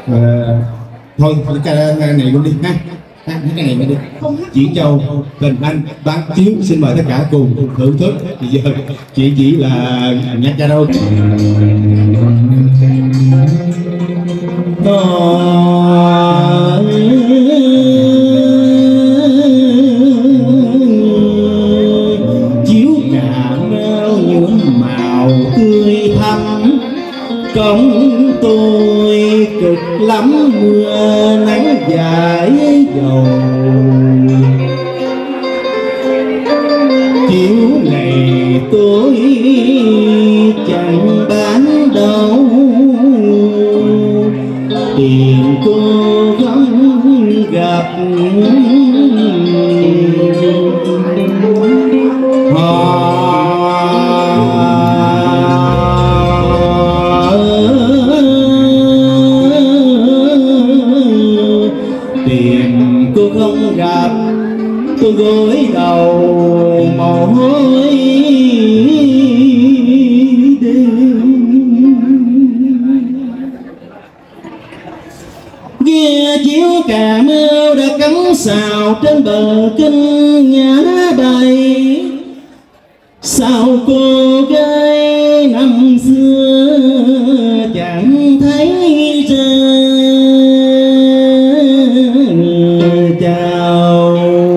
Thôi cái này luôn đi ha. Hát cái này mới đi. Diễn Châu, Tình Anh, Bán Tiếu xin mời tất cả cùng thưởng thức. Bây giờ chị chỉ là nhạc karaoke. Chiếu cà meo nhuộm màu tươi thắm, công tôi cực lắm mưa nắng dài dầu. Chiếu này tôi chẳng bán đâu, tiền cô gắng gặp tìm cô không gặp, tôi gối đầu mồ hôi đêm. Ghe chiếu cà meo đã cắm sào trên bờ kinh Nhã Bày. Sao cô gái năm xưa chẳng thấy ra chào.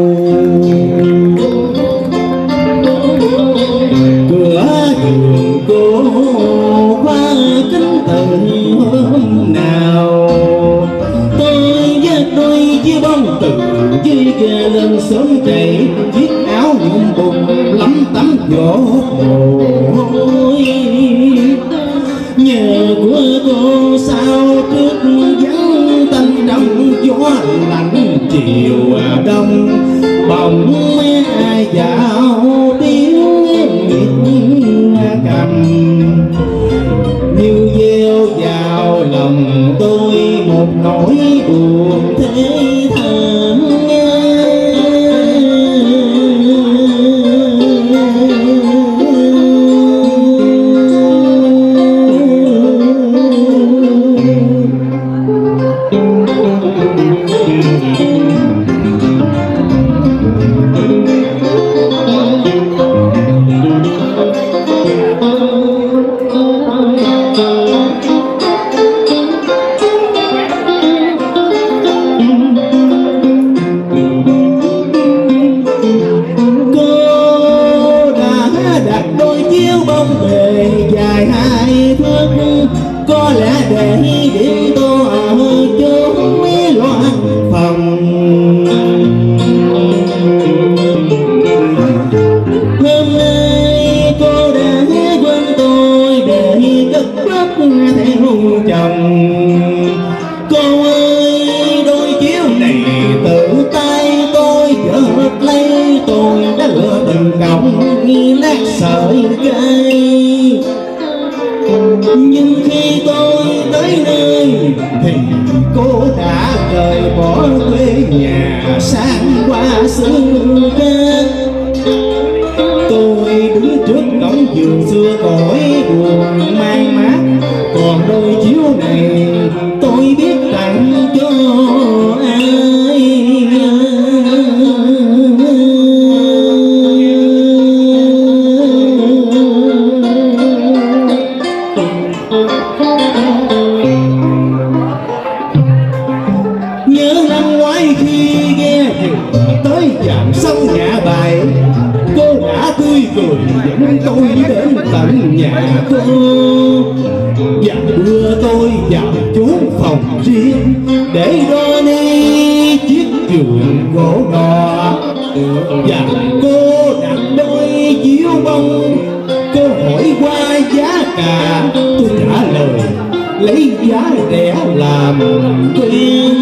Cửa giường cô khóa kính từ hôm nào, tôi dắt đôi chiếc bông từ dưới ghe lên sớm chạy, chiếc áo nhuộm bùn lắm tắm gió mồ hôi. Nhờ của cô sao trước vắng tanh trong gió lạnh chiều đông, bỗng mấy ai dạo tiếng nghịch cầm như gieo vào lòng tôi một nỗi buồn thế thảm. Có lẽ để điểm tô ở chốn loạn phòng. Hôm nay cô đã quên tôi để cất bước theo chồng. Cô ơi, đôi chiếu này tự tay tôi chợt lấy, tôi đã lựa từng cọng nát sợi cây. Nhưng khi tôi tới nơi thì cô đã rời bỏ quê nhà sang qua xứ khác. Tôi đứng trước cổng giường xưa cõi buồn mang mát, còn đôi chiếu này tôi biết tặng cho ai. Nhớ năm ngoái khi ghe tới trạm sông Nhã Bày, cô đã tươi cười dẫn tôi đến tận nhà cô và đưa tôi vào chốn phòng riêng để đo ni chiếc giường gỗ đỏ. Và cô đặt đôi chiếu bông, cô hỏi qua giá cả, tôi trả lời lấy giá rẻ làm quen.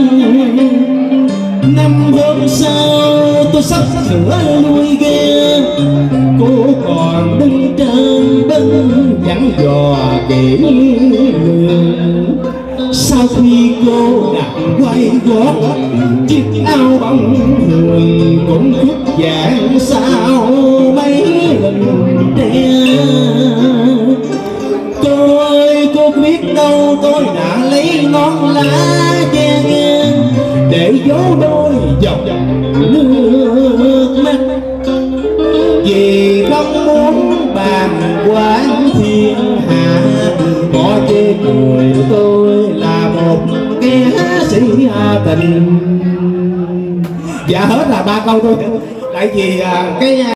Năm hôm sau tôi sắp sửa nuôi ghe, cô còn đứng trên bên dặn dò kỹ lường. Sau khi cô đặt quay gót, chiếc áo bông hường cũng khuất dạng sao mấy lần tre. Cô ơi, cô biết đâu tôi đã lấy non lá che ngang để gió đôi dọc nước mắt, vì không muốn bàn quán thiên hạ, có chê cười tôi là một kẻ sĩ tình. Dạ hết là 3 câu thôi, tại vì cái